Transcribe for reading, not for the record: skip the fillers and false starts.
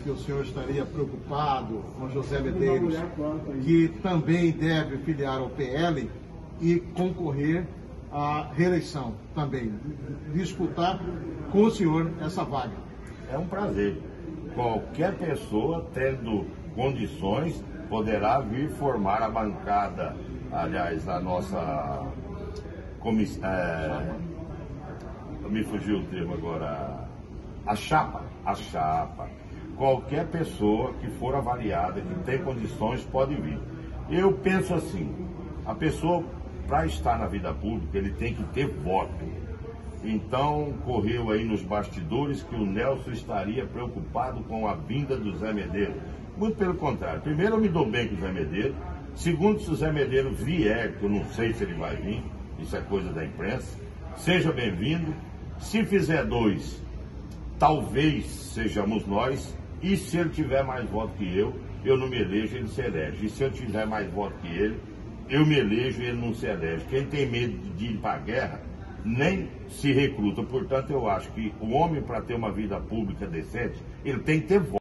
que o senhor estaria preocupado com José Medeiros, que também deve filiar ao PL e concorrer à reeleição também, disputar com o senhor essa vaga. É um prazer. Qualquer pessoa tendo condições poderá vir formar a bancada, aliás, a nossa comissão, me fugiu o termo agora, a chapa. Qualquer pessoa que for avaliada, que tem condições, pode vir. Eu penso assim, a pessoa, para estar na vida pública, ele tem que ter voto. Então, correu aí nos bastidores que o Nelson estaria preocupado com a vinda do Zé Medeiros. Muito pelo contrário. Primeiro, eu me dou bem com o Zé Medeiros. Segundo, se o Zé Medeiros vier, que eu não sei se ele vai vir, isso é coisa da imprensa, seja bem-vindo. Se fizer 2, talvez sejamos nós. E se ele tiver mais voto que eu não me elejo, ele se elege. E se eu tiver mais voto que ele, eu me elejo e ele não se elege. Quem tem medo de ir para a guerra, nem se recruta. Portanto, eu acho que o homem, para ter uma vida pública decente, ele tem que ter voto.